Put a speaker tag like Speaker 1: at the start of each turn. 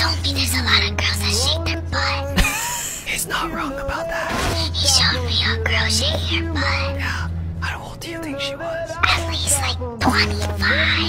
Speaker 1: told me there's a lot of girls that shake their butt.
Speaker 2: He's not wrong about that.
Speaker 1: He showed me a girl shaking her butt.
Speaker 2: Yeah. How old do you think she was?
Speaker 1: At least like 25.